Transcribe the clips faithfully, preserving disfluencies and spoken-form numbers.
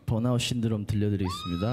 번아웃 신드롬 들려드리겠습니다.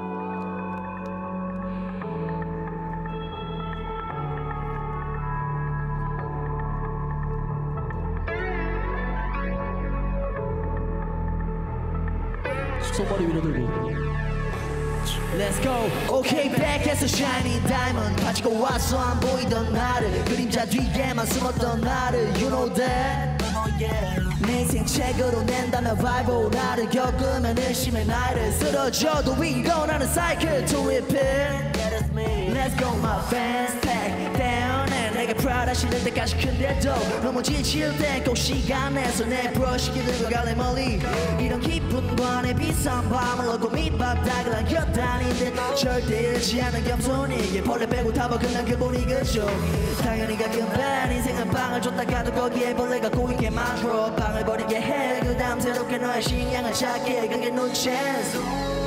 손머리 위로 들고 Let's go. Okay, back as a shining diamond. 가지고 와서 안 보이던 나를 그림자 뒤에만 숨었던 나를 You know that. 내 인생 책으로 낸다면 Bible 나를 겪으면 의심의 나이를 쓰러져도 일어나는 cycle to repeat. Let's go my fans take down and 내게 pride 하시는 데까지 큰데도 너무 지칠 땐 꼭 시간 내서 내 브러쉬기 들고 갈래 멀리 이런 기쁨과 내 비싼 밤을 얻고 밑바닥을 안겨다니는데 절대 잃지 않은 겸손이게 벌레 빼고 다 벗겨난 기분이 그죠 당연히 가끔 반 인생은 빵을 줬다가도 거기에 벌레가 고이게 만들어 빵을 버리게 해 그 다음 새롭게 너의 식량을 찾게 그게 no chance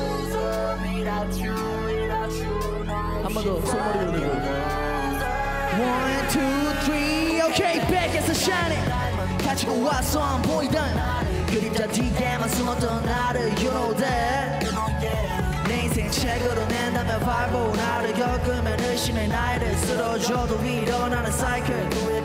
한 번 더 손머리 위로 들고 One, two, three, okay, back as a shining 가지고 와서 안 보이던 그림자 뒤에만 숨었던 나를 You know that 내 인생 책으로 낸다면 Bible 나를 겪으면 의심의 나이를 쓰러져도 일어나는 cycle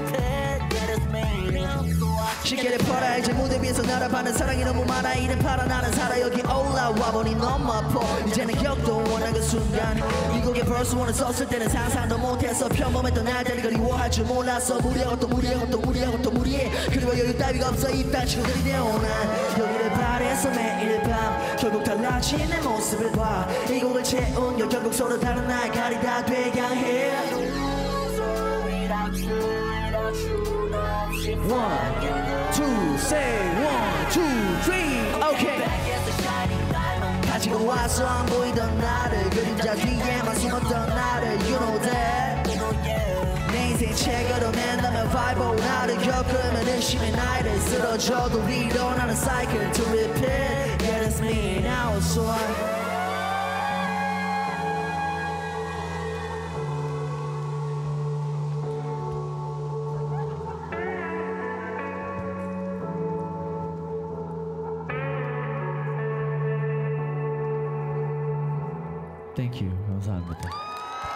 시계를 팔아 이제 무대 위에서 날아가는 사랑이 너무 많아 이름 팔아 나는 살아 여기 올라와보니 너무 아파 이제는 격도 원한 그 순간 이 곡에 벌써 원을 썼을 때는 상상도 못해서 평범했던 날들이 그리워할 줄 몰랐어 무리하고 또 무리하고 또 무리하고 또 무리해 그리고 여유 따위가 없어 이딴 친구들이 되어난 여기를 바래서 매일 밤 결국 달라진 내 모습을 봐 이 곡을 채운 여 결국 서로 다른 날 가리다 돼야 해 One, two, say one, two, three, okay. 가지고 와서 안 보이던 나를 그림자 뒤에만 숨었던 나를 You know that 내 인생 책으로 낸다면 Bible 나를 겪으면 의심의 나이를 쓰러져도 일어나는 cycle to repeat Yeah that's me now so I Thank you. 감사합니다.